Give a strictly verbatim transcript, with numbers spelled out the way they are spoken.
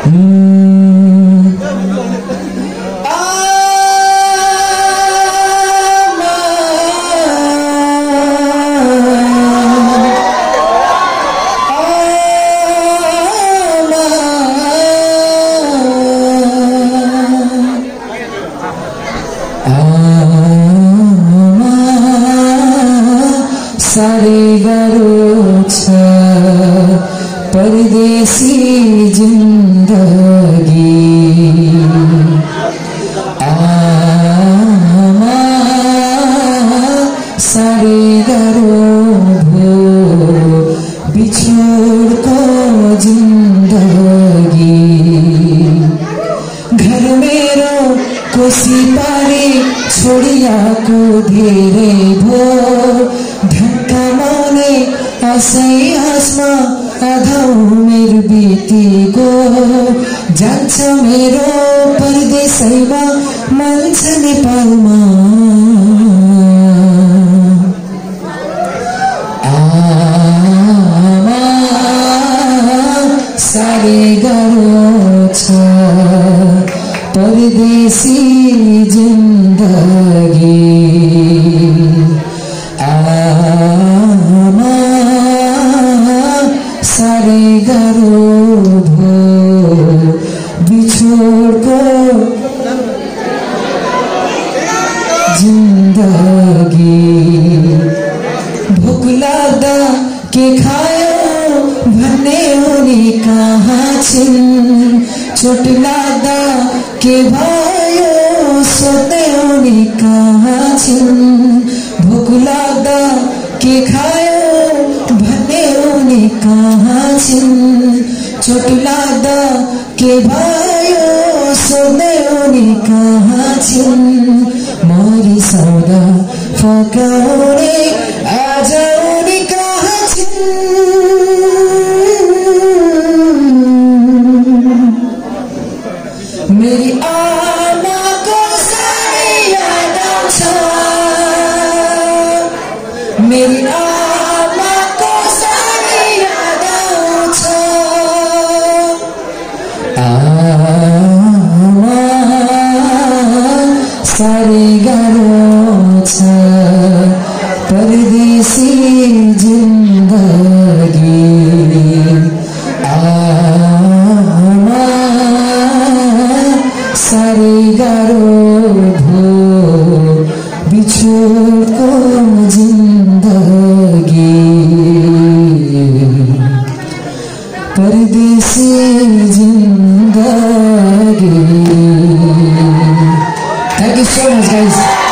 सारे गाह्रो छ परदेशी जिन्दगी आमा सारे गाह्रो भो बिछोडको जिन्दगी घर मेरो कोसी पारी छोडियाको धेरै भो कमाने आशै आसमा आधा उमेर बितेको जान्छ मेरो परदेशैमा मन छ नेपालमा आमा साह्रै गाह्रो छ परदेशी जिन्दगी आमा साह्रै गाह्रो भो बिछोडको जिन्दगी भोक लाग्दा के खायो भन्ने उनी कहाँ छिन् चोट लाग्दा के भयो सोध्ने उनी कहाँ छिन् भोक लाग्दा के खायो भन्ने उनी कहाँ छिन् चोट लाग्दा के भयो सोध्ने उनी कहाँ छिन् मरिसौदा फकाउने आज उनी कहाँ छिन् मेरी आमाको साह्रै याद आउँछ मेरी आमाको साह्रै याद आउँछ आमा साह्रै गाह्रो छ परदेशी जिन्दगी आमा साह्रै गाह्रो भो बिछोडको जिन्दगी परदेशी जिन्दगी। Thank you so much guys.